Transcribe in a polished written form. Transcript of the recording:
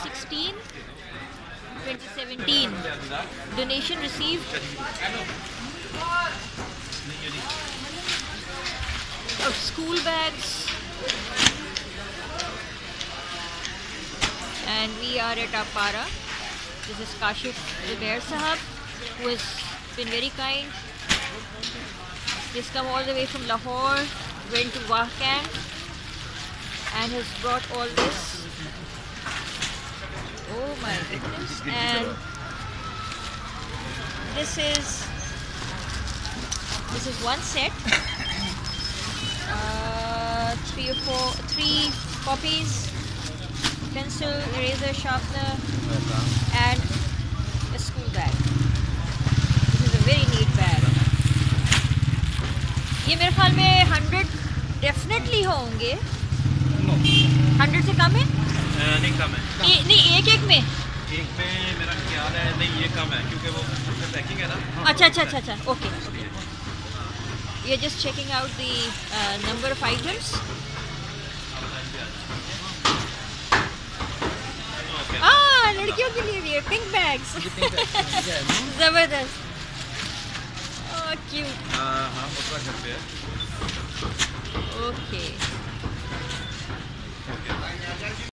2016, 2017. Donation received of school bags. And we are at Apara. This is Kashif Zubair Sahab, who has been very kind. He's come all the way from Lahore, went to Wahcan, and has brought all this. Oh my goodness. And this is one set. Three copies, pencil, eraser, sharpener, and a school bag. This is a very neat bag. ये मेरे ख्याल में 100 definitely होंगे. 100 से कम है? नहीं कम है. नहीं एक में मेरा ख्याल है नहीं ये कम है क्योंकि वो पैकिंग है ना. अच्छा. Okay. We are just checking out the number of items. लड़कियों के लिए भी है पिंक बैग्स. जबरदस्त. Oh cute. हाँ उत्तराखंड पे है. ओके.